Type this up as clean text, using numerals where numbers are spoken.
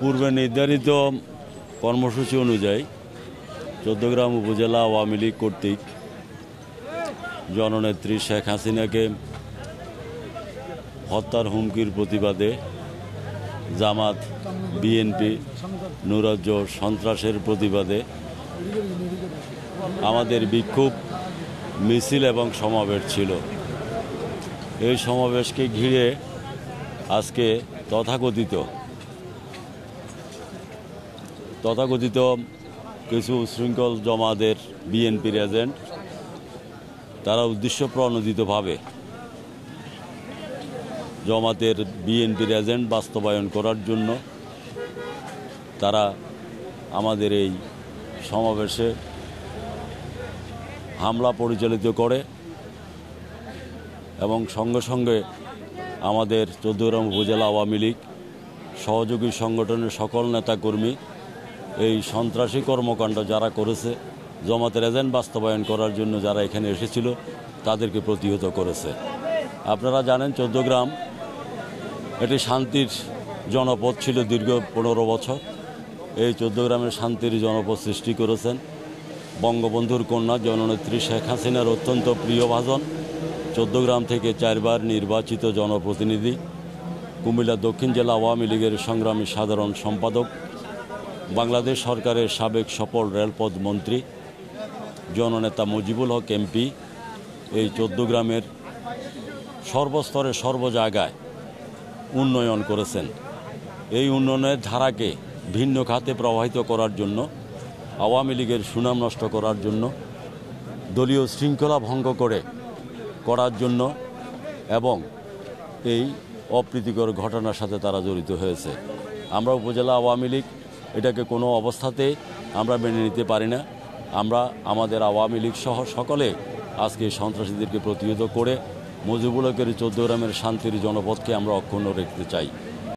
পূর্বে নির্ধারিত কর্মসূচি অনুযায়ী চৌদ্দগ্রাম উপজেলা আওয়ামী লীগ কর্তৃক জননেত্রী শেখ হাসিনাকে হত্যার হুমকির প্রতিবাদে জামাত, বিএনপি, নৈরাজ্য সন্ত্রাসের প্রতিবাদে আমাদের বিক্ষোভ মিছিল এবং সমাবেশ ছিল। এই সমাবেশকে ঘিরে আজকে তথাকথিত কিছু উচ্ছৃঙ্খল জমাদের বিএনপির এজেন্ট তারা উদ্দেশ্যপ্রণোদিতভাবে জমাতের বিএনপির এজেন্ট বাস্তবায়ন করার জন্য তারা আমাদের এই সমাবেশে হামলা পরিচালিত করে এবং সঙ্গে সঙ্গে আমাদের চৌদ্দগ্রাম উপজেলা আওয়ামী লীগ সহযোগী সংগঠনের সকল নেতাকর্মী এই সন্ত্রাসী কর্মকাণ্ড যারা করেছে, জমাতের এজেন্ট বাস্তবায়ন করার জন্য যারা এখানে এসেছিল তাদেরকে প্রতিহত করেছে। আপনারা জানেন চৌদ্দগ্রাম এটি শান্তির জনপদ ছিল দীর্ঘ 15 বছর। এই চৌদ্দগ্রামের শান্তির জনপদ সৃষ্টি করেছেন বঙ্গবন্ধুর কন্যা জননেত্রী শেখ হাসিনার অত্যন্ত প্রিয়ভাজন, চৌদ্দগ্রাম থেকে 4 বার নির্বাচিত জনপ্রতিনিধি, কুমিল্লা দক্ষিণ জেলা আওয়ামী লীগের সংগ্রামী সাধারণ সম্পাদক, বাংলাদেশ সরকারের সাবেক সফল রেলপথ মন্ত্রী জননেতা মুজিবুল হক এমপি এই চৌদ্দগ্রামের সর্বস্তরে সর্ব জায়গায় উন্নয়ন করেছেন। এই উন্নয়নের ধারাকে ভিন্ন খাতে প্রবাহিত করার জন্য, আওয়ামী লীগের সুনাম নষ্ট করার জন্য, দলীয় শৃঙ্খলা ভঙ্গ করার জন্য এবং এই অপ্রীতিকর ঘটনার সাথে তারা জড়িত হয়েছে। আমরা উপজেলা আওয়ামী লীগ এটাকে কোনো অবস্থাতেই আমরা মেনে নিতে পারি না। আমরা আমাদের আওয়ামী লীগ সহ সকলে আজকে সন্ত্রাসীদেরকে প্রতিহত করে মুজিবুল হকের চৌদ্দগ্রামের শান্তির জনপদকে আমরা অক্ষুণ্ণ রাখতে চাই।